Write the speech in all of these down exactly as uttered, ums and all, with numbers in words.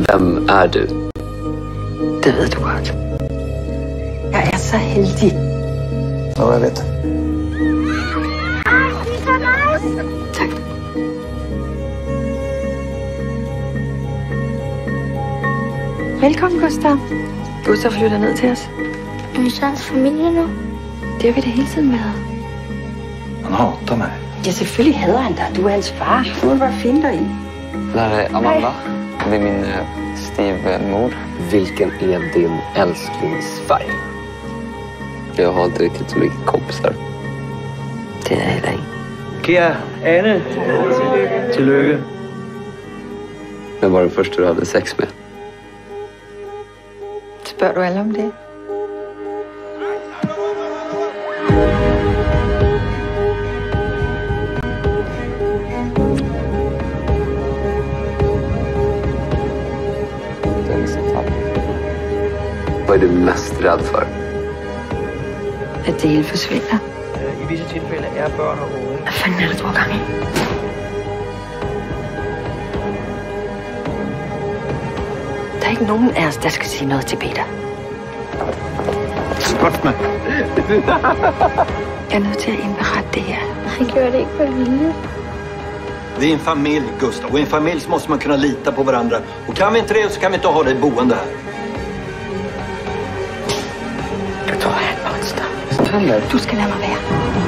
Vem är du? Det ved du godt. Jeg er så heldig. Ja, jeg ved det. Tak. Velkommen, Gustav. Gustav flytter ned til os. Er vi så hans familie nu? Det har vi da hele tiden været. Han hatar mig. Ja, selvfølgelig hader han dig. Du er hans far. Du må bare finde dig i. Det här är Amanda. Det är min eh, styvmor. Vilken är din älsklingsfärg? Jag har inte riktigt så mycket kompisar. Det er heller ikke. Kære Anne, tillykke. Vem var den första du hade sex med? Spørger du alle om det? Vad är du mest rädd för? At det hele forsvinder. I visse tilfælde er børn og unge. Hvad fanden er det, du har gang i? Der er ikke nogen af os, der skal sige noget til Peter. Sport mig. Jeg er nødt til at indberette det her. Han gjorde det ikke for vilje. Vi är en familj, Gustav. Och i en familj så måste man kunna lita på varandra. Och kan vi inte det så kan vi inte ha dig boende här. Du tror, jeg er et monster. Stanna. Du skal lade mig være.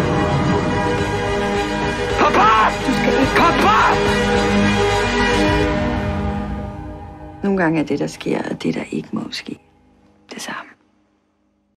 Papa! Du skal ikke... Papa! Nogle gange er det, der sker, og det, der ikke må ske.